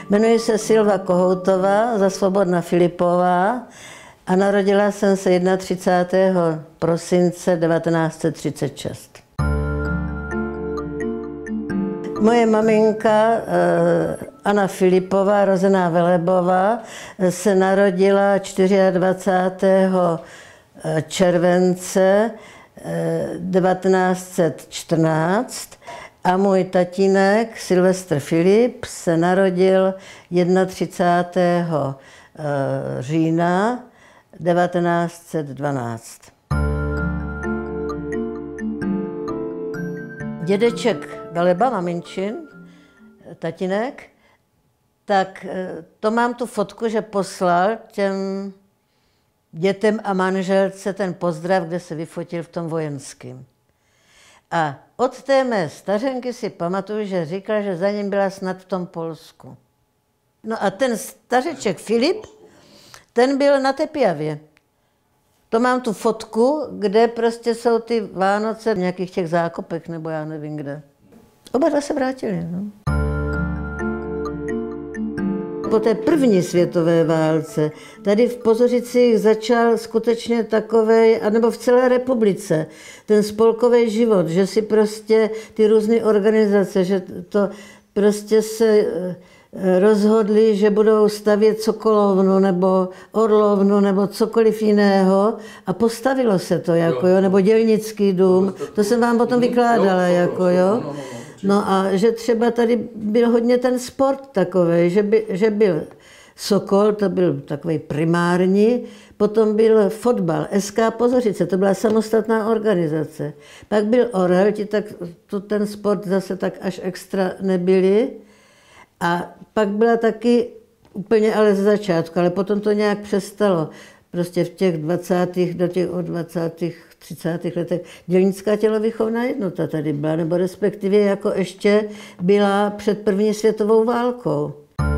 Jmenuji se Silva Kohoutová, za Svobodna Filipová a narodila jsem se 31. prosince 1936. Moje maminka Anna Filipová, rozená Velebová, se narodila 24. července 1914 a můj tatínek Silvestr Filip se narodil 31. října 1912. Dědeček Veleba, maminčin, tatínek, tak to mám tu fotku, že poslal těm dětem a manželce ten pozdrav, kde se vyfotil v tom vojenském. A od té mé stařenky si pamatuju, že říkal, že za ním byla snad v tom Polsku. No a ten stařeček Filip, ten byl na Tepjavě. To mám tu fotku, kde prostě jsou ty Vánoce v nějakých těch zákopech, nebo já nevím kde. Oba dva se vrátili. No. Po té první světové válce tady v Pozořicích začal skutečně takovej, anebo v celé republice, ten spolkový život, že si prostě ty různé organizace, že to prostě se rozhodli, že budou stavět sokolovnu nebo orlovnu nebo cokoliv jiného a postavilo se to, jako jo, nebo dělnický dům, to jsem vám potom vykládala, jako jo. No a že třeba tady byl hodně ten sport takový, že byl Sokol, to byl takový primární, potom byl fotbal, SK Pozořice, to byla samostatná organizace. Pak byl Orel, tak to ten sport zase tak až extra nebyli. A pak byla taky úplně ale ze začátku, ale potom to nějak přestalo. Prostě v těch 20. 30. letech dělnická tělovýchovná jednota tady byla, nebo respektive jako ještě byla před první světovou válkou.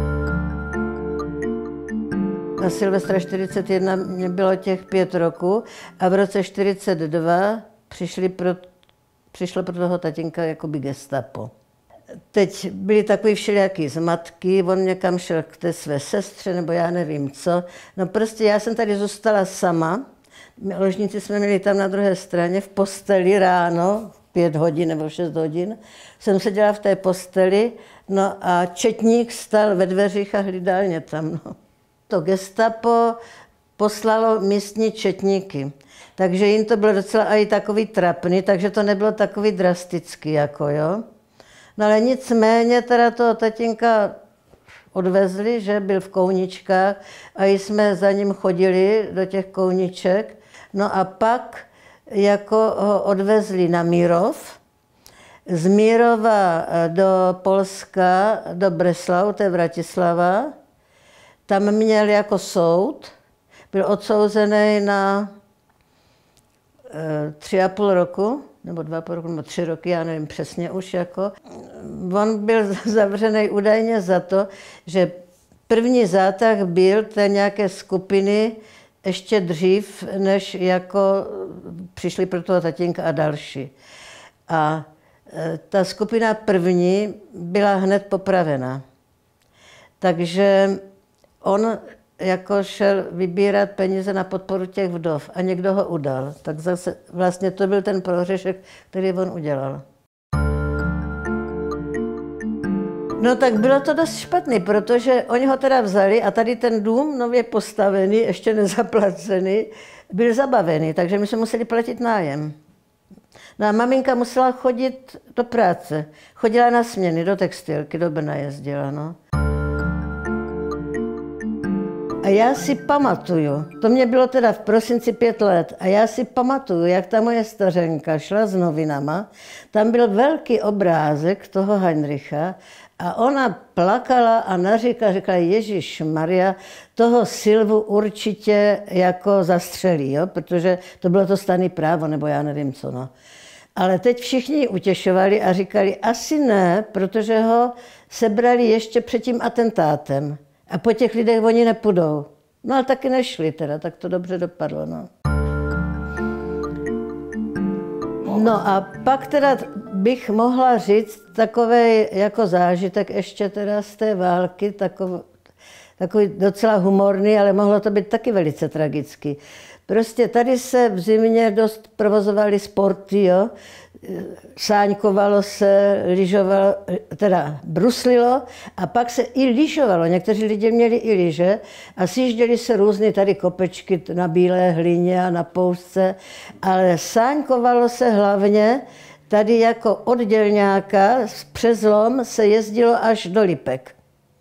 Na Silvestra 41 mě bylo těch 5 roků a v roce 42 přišlo pro toho tatínka jakoby gestapo. Teď byly takový všelijaký zmatky, on někam šel k té své sestře, nebo já nevím co. No prostě já jsem tady zůstala sama. Ložnici jsme měli tam na druhé straně v posteli ráno, 5 hodin nebo 6 hodin. Jsem seděla v té posteli, no a četník stal ve dveřích a hlídal mě tam. No. To gestapo poslalo místní četníky. Takže jim to bylo docela i takový trapný, takže to nebylo takový drastický, jako jo. No ale nicméně teda toho tatínka odvezli, že byl v Kouničkách a jsme za ním chodili do těch Kouniček. No a pak jako ho odvezli na Mírov, z Mírova do Polska, do Breslau, to je Vratislava. Tam měl jako soud, byl odsouzený na 3,5 roku, nebo 2,5 roku, nebo 3 roky, já nevím přesně už jako. On byl zavřený údajně za to, že první zátah byl té nějaké skupiny ještě dřív, než jako přišli pro toho tatínka a další. A ta skupina první byla hned popravena. Takže on jako šel vybírat peníze na podporu těch vdov a někdo ho udal. Tak zase vlastně to byl ten prohřešek, který on udělal. No tak bylo to dost špatný, protože oni ho teda vzali a tady ten dům nově postavený, ještě nezaplacený, byl zabavený, takže my jsme museli platit nájem. No a maminka musela chodit do práce. Chodila na směny, do textilky, do Brna jezdila, no. A já si pamatuju, to mě bylo teda v prosinci 5 let, a já si pamatuju, jak ta moje stařenka šla s novinama, tam byl velký obrázek toho Heinricha a ona plakala a říkala, Ježíš Maria, toho Silvu určitě jako zastřelí, jo? Protože to bylo to stanné právo, nebo já nevím co. No. Ale teď všichni utěšovali a říkali, asi ne, protože ho sebrali ještě před tím atentátem. A po těch lidech oni nepůjdou. No ale taky nešli teda, tak to dobře dopadlo. No. No a pak teda bych mohla říct takový jako zážitek ještě teda z té války, takový docela humorný, ale mohlo to být taky velice tragický. Prostě tady se v zimě dost provozovaly sporty, jo. Sáňkovalo se, lyžovalo, teda bruslilo a pak se i lyžovalo. Někteří lidi měli i lyže a sjížděli se různé tady kopečky na bílé hlině a na poušce, ale sáňkovalo se hlavně tady jako od Dělňáka přes Lom se jezdilo až do Lipek.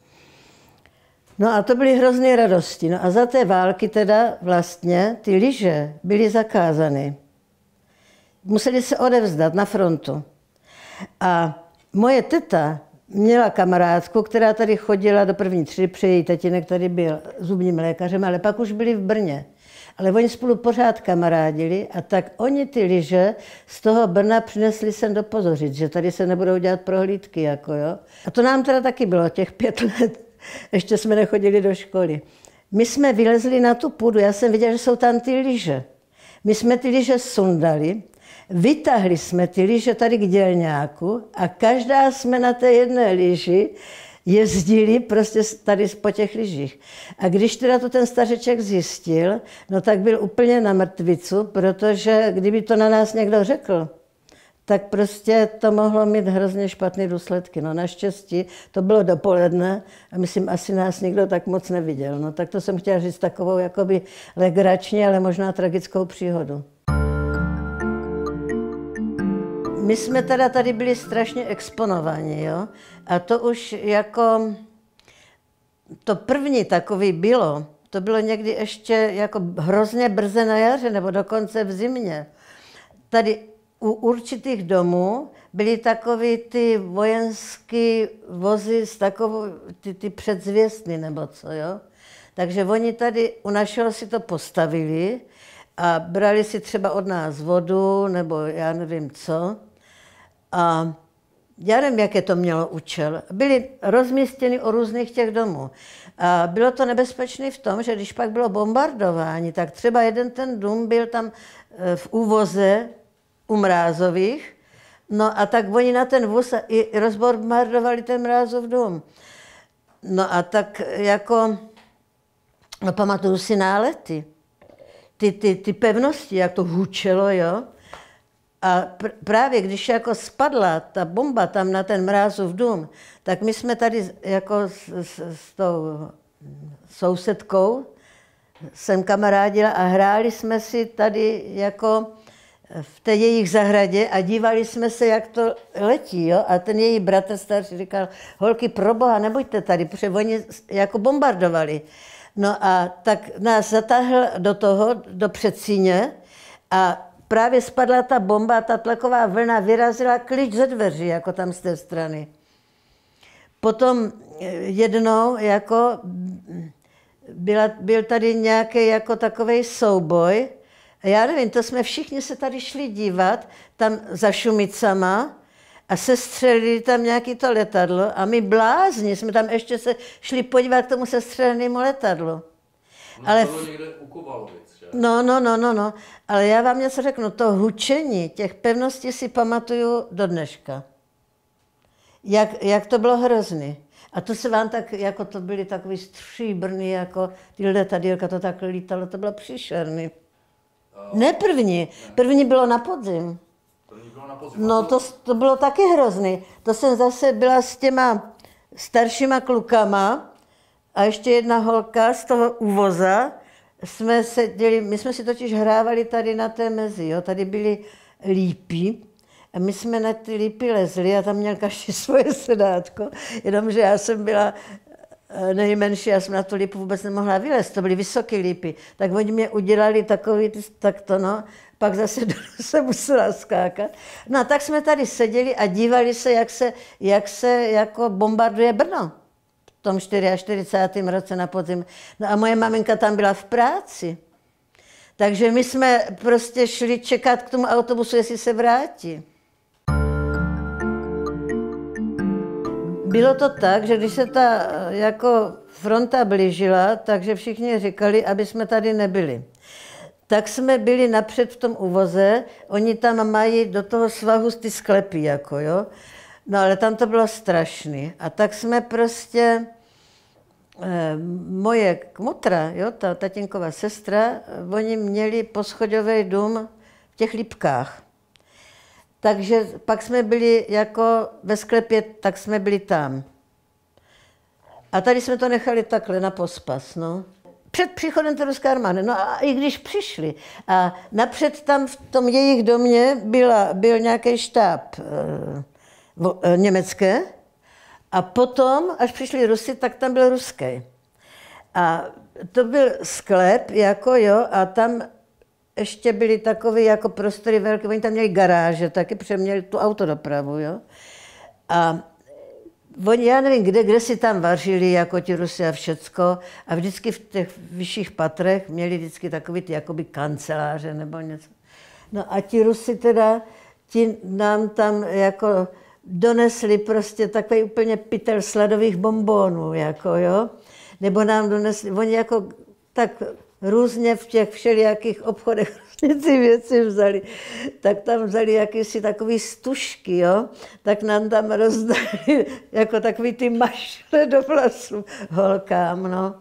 No a to byly hrozné radosti. No a za té války teda vlastně ty lyže byly zakázány. Museli se odevzdat na frontu. A moje teta měla kamarádku, která tady chodila do první třídy, protože její tatínek tady byl zubním lékařem, ale pak už byli v Brně. Ale oni spolu pořád kamarádili a tak oni ty lyže z toho Brna přinesli sem do Pozořic, že tady se nebudou dělat prohlídky. Jako, jo. A to nám teda taky bylo těch 5 let. Ještě jsme nechodili do školy. My jsme vylezli na tu půdu, já jsem viděla, že jsou tam ty lyže. My jsme ty lyže sundali, vytáhli jsme ty lyže tady k Dělňáku a každá jsme na té jedné lyži jezdili prostě tady po těch lyžích. A když teda to ten stařeček zjistil, no tak byl úplně na mrtvicu, protože kdyby to na nás někdo řekl, tak prostě to mohlo mít hrozně špatné důsledky. No naštěstí to bylo dopoledne a myslím, asi nás nikdo tak moc neviděl. No tak to jsem chtěla říct takovou jakoby legrační, ale možná tragickou příhodu. My jsme teda tady byli strašně exponováni, jo? A to už jako, to první takový bylo, to bylo někdy ještě jako hrozně brze na jaře, nebo dokonce v zimě. Tady u určitých domů byly takové ty vojenské vozy s takovou, ty předzvěstny nebo co, jo. Takže oni tady u našeho si to postavili a brali si třeba od nás vodu nebo já nevím co. A já nevím, jaké to mělo účel. Byly rozmístěny o různých těch domů. A bylo to nebezpečné v tom, že když pak bylo bombardování, tak třeba jeden ten dům byl tam v úvoze u Mrázových, no a tak oni na ten vůz i rozbombardovali ten Mrázov dům. No a tak jako, no pamatuju si nálety, ty pevnosti, jak to hučelo, jo. A právě když jako spadla ta bomba tam na ten Mrázův dům, tak my jsme tady jako s tou sousedkou jsem kamarádila a hráli jsme si tady jako v té jejich zahradě a dívali jsme se, jak to letí, jo? A ten její bratr starší říkal, holky, proboha, nebuďte tady, protože oni jako bombardovali. No a tak nás zatáhl do toho, do předsíně a právě spadla ta bomba a ta tlaková vlna vyrazila klíč ze dveří, jako tam z té strany. Potom jednou jako byl tady nějaký jako takovej souboj. A já nevím, to jsme všichni se tady šli dívat, tam za Šumicama a sestřelili tam nějaký to letadlo a my blázni jsme tam ještě se šli podívat k tomu sestřelenému letadlu. Ale to bylo někde u Kovalovic, že? No. Ale já vám něco řeknu, to hučení těch pevností si pamatuju do dneška. Jak to bylo hrozný. A to se vám tak, jako to byly takový stříbrný, jako ty letadýlka, to tak lítalo, to bylo příšerný. Ne první. První bylo na podzim. První bylo na podzim. No to bylo taky hrozný. To jsem zase byla s těma staršíma klukama a ještě jedna holka z toho úvoza. My jsme si totiž hrávali tady na té mezi, jo. Tady byly lípy a my jsme na ty lípy lezli a tam měl každý svoje sedátko, jenomže já jsem byla nejmenší, já jsem na tu lípu vůbec nemohla vylézt, to byly vysoké lípy. Tak oni mě udělali takový, takto no, pak zase se musela skákat. No a tak jsme tady seděli a dívali se, jak se jako bombarduje Brno. V tom 44. roce na podzim. No a moje maminka tam byla v práci. Takže my jsme prostě šli čekat k tomu autobusu, jestli se vrátí. Bylo to tak, že když se ta jako fronta blížila, takže všichni říkali, aby jsme tady nebyli. tak jsme byli napřed v tom uvoze, oni tam mají do toho svahu ty sklepy, jako jo. No ale tam to bylo strašný. A tak jsme prostě, moje kmotra, jo, ta tatínková sestra, oni měli poschodový dům v těch Lipkách. Takže pak jsme byli jako ve sklepě, tak jsme byli tam. A tady jsme to nechali takhle na pospas, no. Před příchodem té ruské armády, no a i když přišli. A napřed tam v tom jejich domě byl nějaký štáb německé a potom, až přišli Rusy, tak tam byl ruský. A to byl sklep, jako jo, a tam ještě byly takové jako prostory velké, oni tam měli garáže, taky přeměli tu autodopravu, jo. A oni, já nevím, kde si tam vařili, jako ti Rusy a všecko. A vždycky v těch vyšších patrech měli vždycky takový ty jakoby kanceláře nebo něco. No a ti Rusy teda, ti nám tam jako donesli prostě takový úplně pytel sladových bonbonů, jako jo. Nebo nám donesli, oni jako tak různě v těch všelijakých obchodech ty věci vzali. Tak tam vzali jakýsi takový stužky, jo? Tak nám tam rozdali jako takový ty mašle do vlasů holkám, no.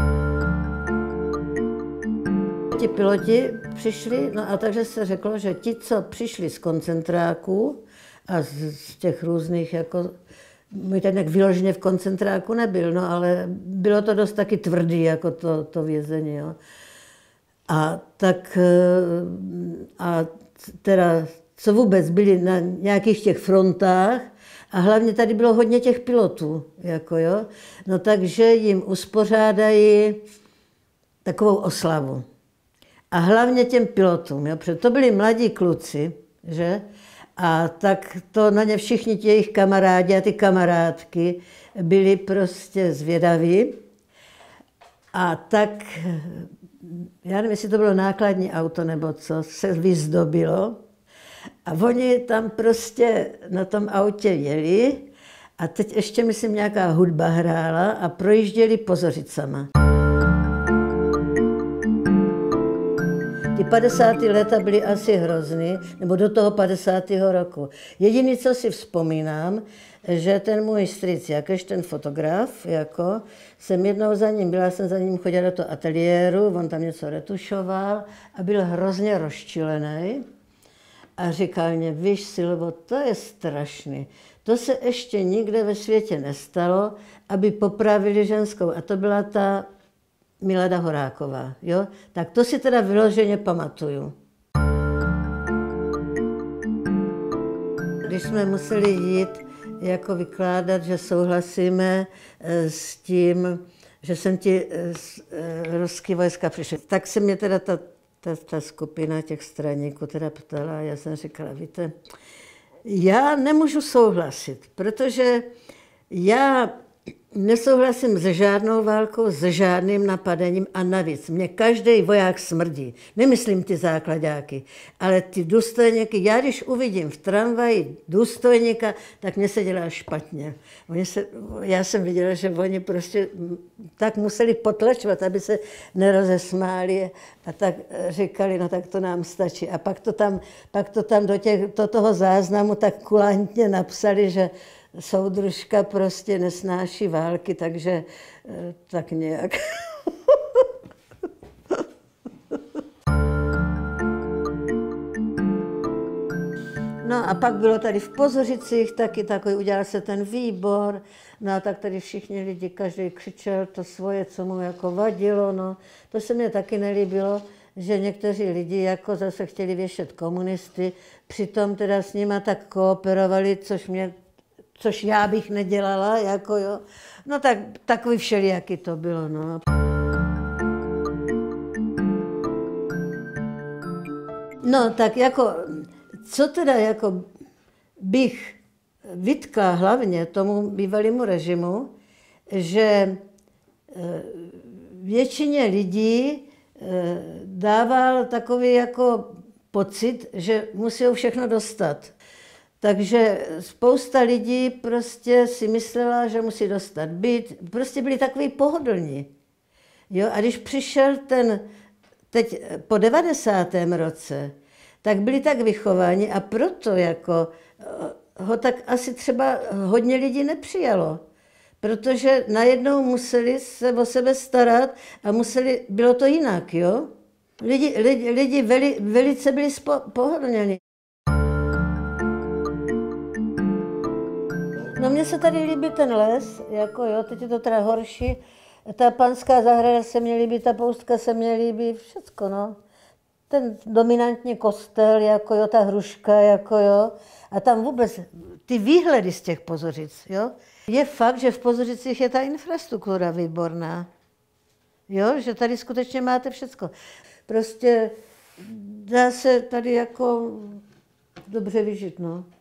Ti piloti přišli, no a takže se řeklo, že ti, co přišli z koncentráků a z těch různých jako můj tatínek vyloženě v koncentráku nebyl, no, ale bylo to dost taky tvrdý, jako to vězení. Jo. A tak, a teda, co vůbec byli na nějakých těch frontách, a hlavně tady bylo hodně těch pilotů, jako jo, no takže jim uspořádají takovou oslavu. A hlavně těm pilotům, jo, protože to byli mladí kluci, že? A tak to na ně všichni ti jejich kamarádi a ty kamarádky byli prostě zvědaví. A tak, já nevím, jestli to bylo nákladní auto nebo co, se vyzdobilo. A oni tam prostě na tom autě jeli a teď ještě, myslím, nějaká hudba hrála a projížděli Pozořicama. Ty 50. léta byly asi hrozný, nebo do toho 50. roku. Jediný, co si vzpomínám, že ten můj strýc Jakeš, ten fotograf, jako, jsem jednou za ním byla, jsem za ním chodila do toho ateliéru, on tam něco retušoval a byl hrozně rozčilený. A říkal mě, víš, Silvo, to je strašný. To se ještě nikde ve světě nestalo, aby popravili ženskou. A to byla ta Milada Horáková, jo? Tak to si teda vyloženě pamatuju. Když jsme museli jít jako vykládat, že souhlasíme s tím, že sem ti ruský vojska přišli, tak se mě teda ta skupina těch straníků teda ptala a já jsem říkala, víte, já nemůžu souhlasit, protože já nesouhlasím se žádnou válkou, se žádným napadením a navíc mě každý voják smrdí. Nemyslím ty základáky, ale ty důstojníky. Já když uvidím v tramvaji důstojníka, tak mě se dělá špatně. Já jsem viděla, že oni prostě tak museli potlačovat, aby se nerozesmáli a tak říkali, no tak to nám stačí. A pak to tam do toho záznamu tak kulantně napsali, že soudružka prostě nesnáší války, takže tak nějak. No a pak bylo tady v Pozořicích taky takový, udělal se ten výbor, no a tak tady všichni lidi, každý křičel to svoje, co mu jako vadilo, no. To se mně taky nelíbilo, že někteří lidi jako zase chtěli věšet komunisty, přitom teda s nima tak kooperovali, což já bych nedělala, jako jo. No tak takový všelijaký to bylo, no. No tak jako, co teda jako bych vytkla hlavně tomu bývalému režimu, že většině lidí dával takový jako pocit, že musí všechno dostat. Takže spousta lidí prostě si myslela, že musí dostat byt. Prostě byli takový pohodlní. Jo? A když přišel teď po 90. roce, tak byli tak vychováni a proto jako ho tak asi třeba hodně lidí nepřijalo. Protože najednou museli se o sebe starat a bylo to jinak, jo? Lidi velice byli pohodlněni. No mně se tady líbí ten les, jako jo, teď je to teda horší. Ta panská zahrada se mně líbí, ta poustka se mně líbí, všecko, no. Ten dominantní kostel, jako jo, ta hruška, jako jo. A tam vůbec ty výhledy z těch Pozořic, jo. Je fakt, že v Pozořicích je ta infrastruktura výborná. Jo, že tady skutečně máte všecko. Prostě dá se tady jako dobře vyžít, no.